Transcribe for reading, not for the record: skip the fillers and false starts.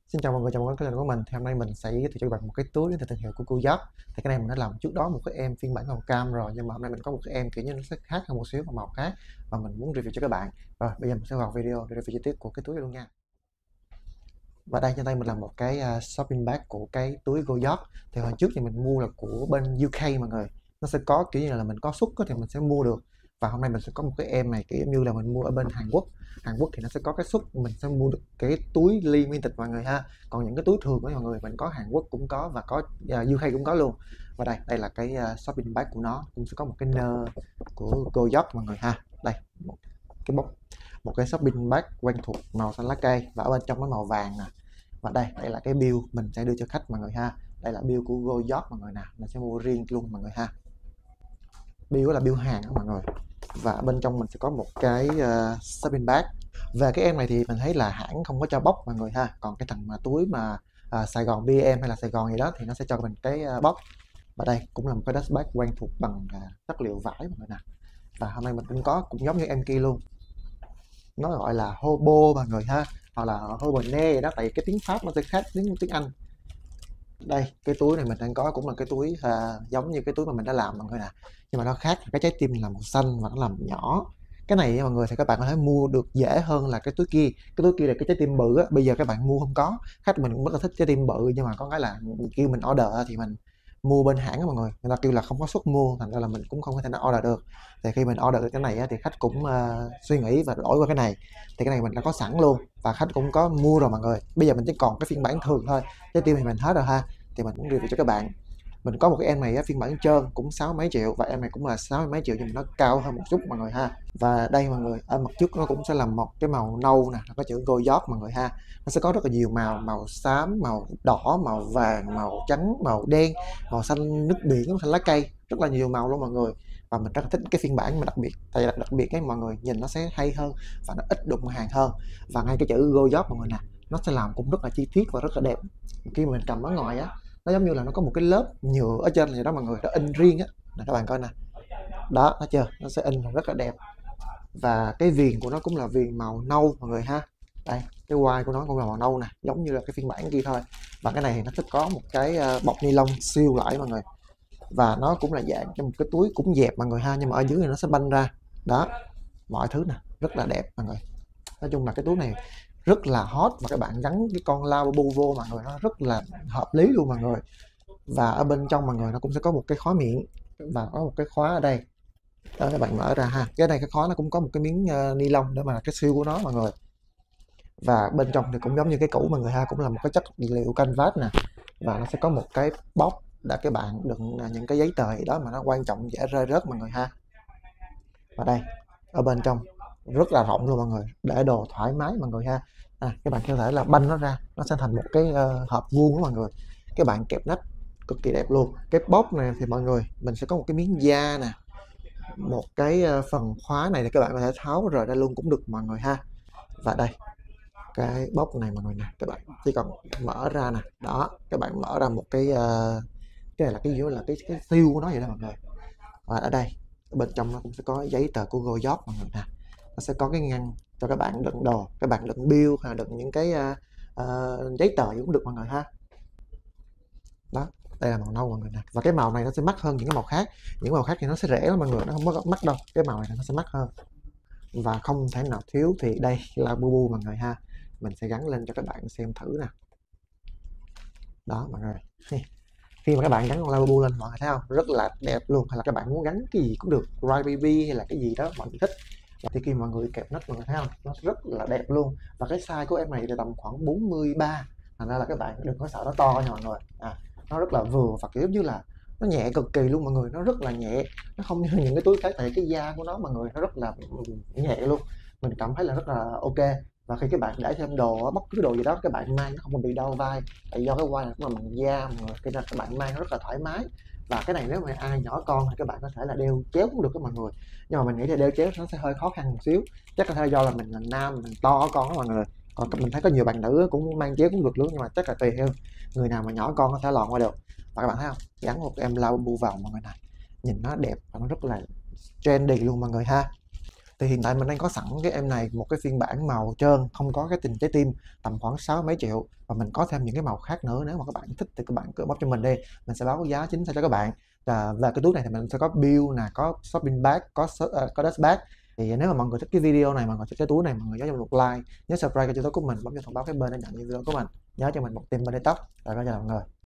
Xin chào mọi người, chào mừng đến kênh của mình. Thì hôm nay mình sẽ giới thiệu cho các bạn một cái túi đến từ thương hiệu của Gojek. Thì cái này mình đã làm trước đó một cái em phiên bản màu cam rồi, nhưng mà hôm nay mình có một cái em kiểu như nó sẽ khác hơn một xíu, và màu khác, và mình muốn review cho các bạn. Rồi bây giờ mình sẽ vào video để review chi tiết của cái túi này luôn nha. Và đây trên tay mình là một cái shopping bag của cái túi Gojek. Thì hồi trước thì mình mua là của bên UK mọi người. Nó sẽ có kiểu như là mình có suất thì mình sẽ mua được. Và hôm nay mình sẽ có một cái em này kiểu như là mình mua ở bên Hàn Quốc. Hàn Quốc thì nó sẽ có cái suất mình sẽ mua được cái túi limited mọi người ha. Còn những cái túi thường của mọi người mình có Hàn Quốc cũng có, và có UK cũng có luôn. Và đây là cái shopping bag của nó, cũng sẽ có một cái nơ của Gojek mọi người ha. Đây một cái bọc, một cái shopping bag quen thuộc màu xanh lá cây, và ở bên trong nó màu vàng nè. Và đây là cái bill mình sẽ đưa cho khách mọi người ha. Đây là bill của Gojek mọi người nè, mình sẽ mua riêng luôn mọi người ha. Bill là bill hàng đó mọi người. Và bên trong mình sẽ có một cái shopping bag. Về cái em này thì mình thấy là hãng không có cho bóc mọi người ha. Còn cái thằng mà túi mà Sài Gòn BM hay là Sài Gòn gì đó thì nó sẽ cho mình cái bóc. Và đây cũng là một cái dust bag quen thuộc bằng chất liệu vải mọi người nè. Và hôm nay mình cũng có cũng giống như em kia luôn, nó gọi là hobo mọi người ha, hoặc là hobone vậy đó, tại vì cái tiếng Pháp nó sẽ khác tiếng Anh. Đây cái túi này mình đang có cũng là cái túi giống như cái túi mà mình đã làm mọi người nè, nhưng mà nó khác là cái trái tim là màu xanh và nó làm nhỏ. Cái này mọi người thì các bạn có thể mua được dễ hơn là cái túi kia. Cái túi kia là cái trái tim bự á, bây giờ các bạn mua không có. Khách mình cũng rất là thích trái tim bự, nhưng mà có cái là kêu mình order thì mình mua bên hãng á mọi người ta kêu là không có suất mua, thành ra là mình cũng không có thể nào order được. Thì khi mình order cái này á, thì khách cũng suy nghĩ và đổi qua cái này. Thì cái này mình đã có sẵn luôn và khách cũng có mua rồi mọi người. Bây giờ mình chỉ còn cái phiên bản thường thôi, trái tim thì mình hết rồi ha. Thì mình cũng review cho các bạn. Mình có một cái em này á, phiên bản trơn cũng 6 mấy triệu, và em này cũng là 6 mấy triệu, nhưng mà nó cao hơn một chút mọi người ha. Và đây mọi người, ở mặt trước nó cũng sẽ là một cái màu nâu nè, có chữ Gojek mọi người ha. Nó sẽ có rất là nhiều màu, màu xám, màu đỏ, màu vàng, màu trắng, màu đen, màu xanh nước biển, xanh lá cây, rất là nhiều màu luôn mọi người. Và mình rất là thích cái phiên bản mà đặc biệt, tại vì đặc biệt cái mọi người nhìn nó sẽ hay hơn và nó ít đụng hàng hơn. Và ngay cái chữ Gojek mọi người nè, nó sẽ làm cũng rất là chi tiết và rất là đẹp. Khi mà mình cầm ở ngoài á, nó giống như là nó có một cái lớp nhựa ở trên này đó mọi người, nó in riêng á nè, các bạn coi nè, đó thấy chưa, nó sẽ in rất là đẹp. Và cái viền của nó cũng là viền màu nâu mọi người ha. Đây cái quai của nó cũng là màu nâu nè, giống như là cái phiên bản kia thôi. Và cái này thì nó sẽ có một cái bọc ni lông siêu lại mọi người, và nó cũng là dạng trong một cái túi cũng dẹp mọi người ha, nhưng mà ở dưới này nó sẽ banh ra đó, mọi thứ nè rất là đẹp mọi người. Nói chung là cái túi này rất là hot, và các bạn gắn cái con Labubu vô mọi người, nó rất là hợp lý luôn mọi người. Và ở bên trong mọi người nó cũng sẽ có một cái khóa miệng, và có một cái khóa ở đây đó, các bạn mở ra ha. Cái này cái khóa nó cũng có một cái miếng ni lông để mà cái siêu của nó mọi người. Và bên trong thì cũng giống như cái cũ mọi người ha, cũng là một cái chất liệu canvas nè, và nó sẽ có một cái box để các bạn đựng những cái giấy tờ gì đó mà nó quan trọng dễ rơi rớt mọi người ha. Và đây ở bên trong rất là rộng luôn mọi người, để đồ thoải mái mọi người ha. Các bạn có thể là banh nó ra, nó sẽ thành một cái hộp vuông của mọi người. Các bạn kẹp nách cực kỳ đẹp luôn. Cái box này thì mọi người mình sẽ có một cái miếng da nè, một cái phần khóa này thì các bạn có thể tháo rời ra luôn cũng được mọi người ha. Và đây cái box này mọi người nè, các bạn chỉ cần mở ra nè, đó các bạn mở ra một cái này là cái gì, là cái siêu của nó vậy đó mọi người. Và ở đây bên trong nó cũng sẽ có giấy tờ của Gojek mọi người nè, nó sẽ có cái ngăn cho các bạn đựng đồ, các bạn đựng bill hay đựng những cái giấy tờ gì cũng được mọi người ha. Đó đây là màu nâu mọi người nè, và cái màu này nó sẽ mắc hơn những cái màu khác. Những màu khác thì nó sẽ rẻ lắm mọi người, nó không có mắc đâu, cái màu này nó sẽ mắc hơn. Và không thể nào thiếu thì đây là Bubu mọi người ha. Mình sẽ gắn lên cho các bạn xem thử nè, đó mọi người. Khi mà các bạn gắn con Labubu lên mọi người thấy không, rất là đẹp luôn. Hay là các bạn muốn gắn cái gì cũng được, Cry Baby hay là cái gì đó mọi người thích. Thì khi mọi người kẹp nách mọi người thấy không, nó rất là đẹp luôn. Và cái size của em này thì tầm khoảng 43, thành ra là các bạn đừng có sợ nó to nha mọi người. Nó rất là vừa, và kiểu như là nó nhẹ cực kỳ luôn mọi người, nó rất là nhẹ, nó không như những cái túi khác, tại cái da của nó mọi người nó rất là nhẹ luôn. Mình cảm thấy là rất là ok. Và khi các bạn để thêm đồ, bất cứ đồ gì đó các bạn mang nó không còn bị đau vai, tại do cái quai này cũng là bằng da mọi người, cho nên các bạn mang nó rất là thoải mái. Và cái này nếu mà ai nhỏ con thì các bạn có thể là đeo chéo cũng được đó mọi người, nhưng mà mình nghĩ là đeo chéo nó sẽ hơi khó khăn một xíu, chắc là do là mình là nam, mình to con đó mọi người. Còn mình thấy có nhiều bạn nữ cũng mang chéo cũng được luôn, nhưng mà chắc là tùy theo người nào mà nhỏ con có thể lòn qua được. Và các bạn thấy không, gắn một em Labubu vào mọi người này, nhìn nó đẹp và nó rất là trendy luôn mọi người ha. Thì hiện tại mình đang có sẵn cái em này một cái phiên bản màu trơn không có cái tình trái tim, tầm khoảng 6 mấy triệu, và mình có thêm những cái màu khác nữa. Nếu mà các bạn thích thì các bạn cứ bóc cho mình đi, mình sẽ báo giá chính xác cho các bạn. Và cái túi này thì mình sẽ có bill nè, có shopping bag, có dust bag. Thì nếu mà mọi người thích cái video này, mọi người thích cái túi này, mọi người nhớ cho mình một like, nhớ subscribe kênh youtube của mình, bấm vào thông báo cái bên để nhận những video của mình, nhớ cho mình một tim bên đây tóc. Rồi, bây giờ mọi người.